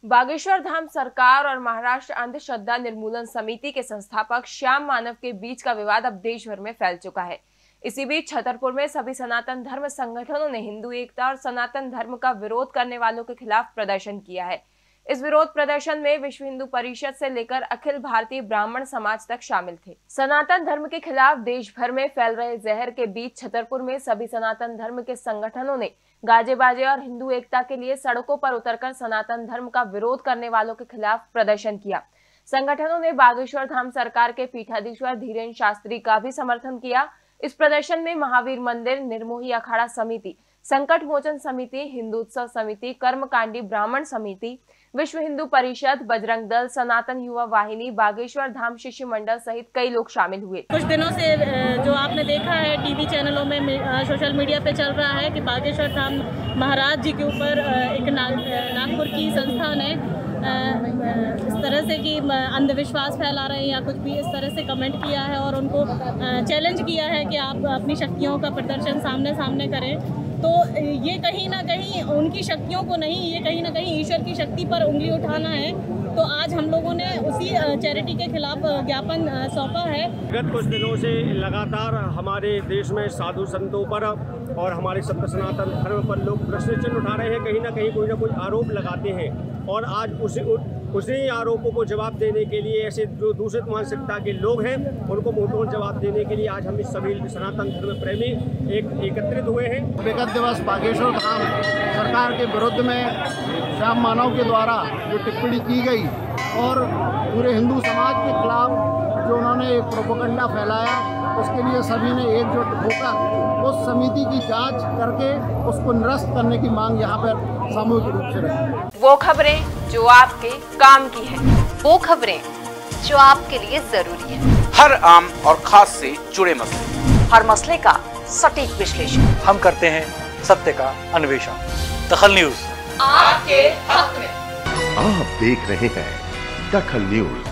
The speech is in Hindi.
बागेश्वर धाम सरकार और महाराष्ट्र अंधश्रद्धा निर्मूलन समिति के संस्थापक श्याम मानव के बीच का विवाद अब देश भर में फैल चुका है। इसी बीच छतरपुर में सभी सनातन धर्म संगठनों ने हिंदू एकता और सनातन धर्म का विरोध करने वालों के खिलाफ प्रदर्शन किया है। इस विरोध प्रदर्शन में विश्व हिंदू परिषद से लेकर अखिल भारतीय ब्राह्मण समाज तक शामिल थे। सनातन धर्म के खिलाफ देश भर में फैल रहे जहर के बीच छतरपुर में सभी सनातन धर्म के संगठनों ने गाजे बाजे और हिंदू एकता के लिए सड़कों पर उतरकर सनातन धर्म का विरोध करने वालों के खिलाफ प्रदर्शन किया। संगठनों ने बागेश्वर धाम सरकार के पीठाधीश्वर धीरेन्द्र शास्त्री का भी समर्थन किया। इस प्रदर्शन में महावीर मंदिर, निर्मोही अखाड़ा समिति, संकट मोचन समिति, हिंदुत्सव समिति, कर्मकांडी ब्राह्मण समिति, विश्व हिंदू परिषद, बजरंग दल, सनातन युवा वाहिनी, बागेश्वर धाम शिष्य मंडल सहित कई लोग शामिल हुए। कुछ दिनों से जो आपने देखा है टीवी चैनलों में, सोशल मीडिया पे चल रहा है कि बागेश्वर धाम महाराज जी के ऊपर एक नागपुर की संस्था ने इस तरह से कि अंधविश्वास फैला रहे हैं या कुछ भी इस तरह से कमेंट किया है और उनको चैलेंज किया है कि आप अपनी शक्तियों का प्रदर्शन सामने सामने करें। तो ये कहीं ना कहीं उनकी शक्तियों को नहीं, ये कहीं ना कहीं ईश्वर की शक्ति पर उंगली उठाना है। तो आज हम लोगों ने उसी चैरिटी के खिलाफ ज्ञापन सौंपा है। विगत कुछ दिनों से लगातार हमारे देश में साधु संतों पर और हमारे सत्य सनातन धर्म पर लोग प्रश्न चिन्ह उठा रहे हैं, कहीं ना कहीं कोई ना कोई आरोप लगाते हैं और आज उसी आरोपों को जवाब देने के लिए ऐसे जो दूषित मानसिकता के लोग हैं उनको मुंहतोड़ जवाब देने के लिए आज हम इस सभी सनातन धर्म प्रेमी एकत्रित हुए हैं। विगत दिवस बागेश्वर धाम सरकार के विरुद्ध में श्याम मानव के द्वारा जो टिप्पणी की गई और पूरे हिंदू समाज के खिलाफ जो उन्होंने एक प्रोपेगेंडा फैलाया, उसके लिए सभी ने एकजुट होकर उस समिति की जांच करके उसको निरस्त करने की मांग यहाँ पर सामूहिक रूप से रही। वो खबरें जो आपके काम की है, वो खबरें जो आपके लिए जरूरी है, हर आम और खास से जुड़े मसले, हर मसले का सटीक विश्लेषण हम करते हैं, सत्य का अन्वेषण। दखल न्यूज आपके हक में। आप देख रहे हैं दखल न्यूज।